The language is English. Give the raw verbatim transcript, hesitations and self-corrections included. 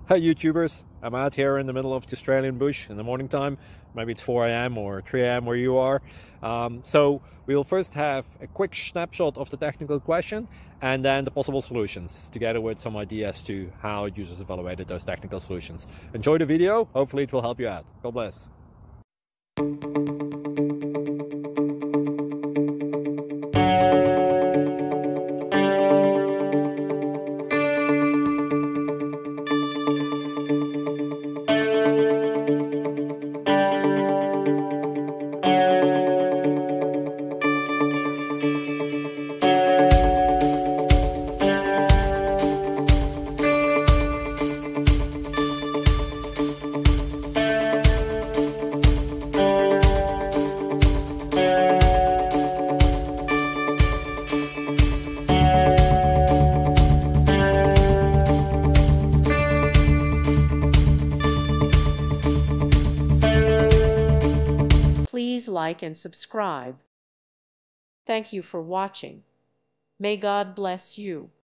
Hey YouTubers, I'm out here in the middle of the Australian bush in the morning time. Maybe it's four A M or three A M where you are. Um, so we'll first have a quick snapshot of the technical question and then the possible solutions, together with some ideas to how users evaluated those technical solutions. Enjoy the video, hopefully it will help you out. God bless. Please like and subscribe. Thank you for watching. May God bless you.